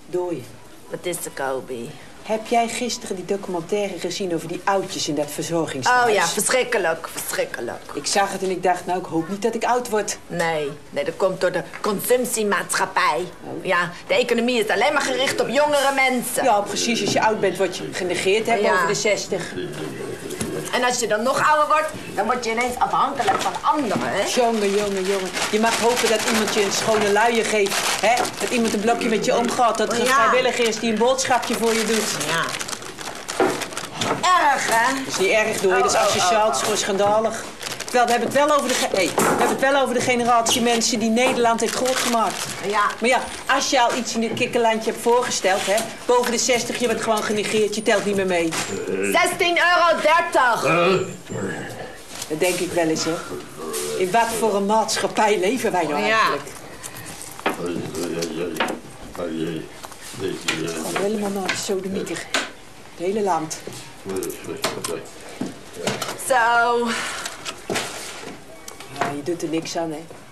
Dooi. Wat is er, Kobi? Heb jij gisteren die documentaire gezien over die oudjes in dat verzorgingshuis? Oh ja, verschrikkelijk, verschrikkelijk. Ik zag het en ik dacht, nou, ik hoop niet dat ik oud word. Nee, dat komt door de consumptiemaatschappij. Oh. Ja, de economie is alleen maar gericht op jongere mensen. Ja, precies. Als je oud bent, word je genegeerd, hè, boven de 60. En als je dan nog ouder wordt, dan word je ineens afhankelijk van anderen, hè? Jongen. Je mag hopen dat iemand je een schone luier geeft, hè? Dat iemand een blokje met je omgaat. Dat er een vrijwilliger is die een boodschapje voor je doet. Ja. Erg, hè? Dat is niet erg, Doei. Dat is asociaal, dat is gewoon schandalig. Terwijl, we hebben het wel over de generatie mensen die Nederland heeft groot gemaakt. Ja. Maar ja, als je al iets in dit kikkerlandje hebt voorgesteld, hè, boven de 60, je bent gewoon genegeerd, je telt niet meer mee. €16,30. Dat denk ik wel eens, hè. In wat voor een maatschappij leven wij nou eigenlijk? Gewoon helemaal naar de sodemieter. Het hele land. Zo. Ja, je doet er niks aan, hè.